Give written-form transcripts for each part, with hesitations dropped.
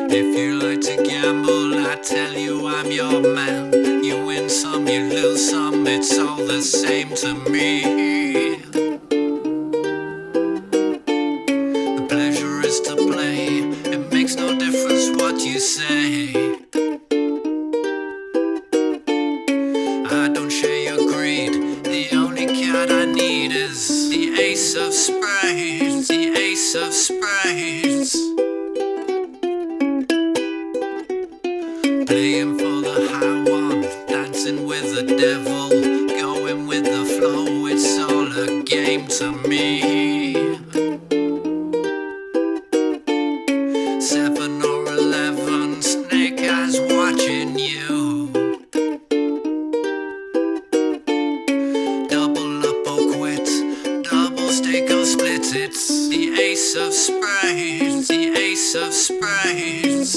If you like to gamble, I tell you I'm your man. You win some, you lose some, it's all the same to me. The pleasure is to play, it makes no difference what you say. I don't share your greed, the only card I need is the ace of spades, the ace of spades. Playing for the high one, dancing with the devil, going with the flow, it's all a game to me. 7 or 11, snake eyes watching you. Double up or quit, double stake or split, it's the ace of spades, the ace of spades.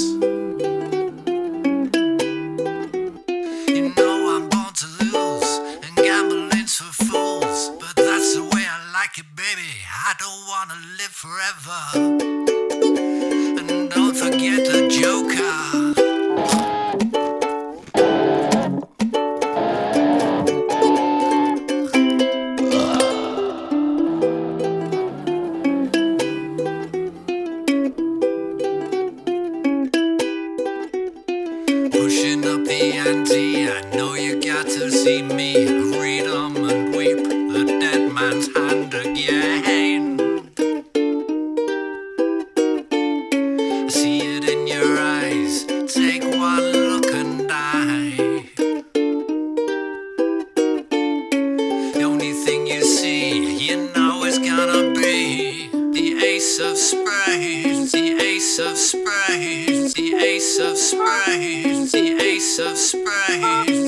I don't wanna live forever. And don't forget the joker. Pushing up the ante, I know you got to see me. Read 'em and weep, the dead man's hand again. I see it in your eyes, take one look and die. The only thing you see, you know it's gonna be the ace of spades, the ace of spades, the ace of spades, the ace of spades.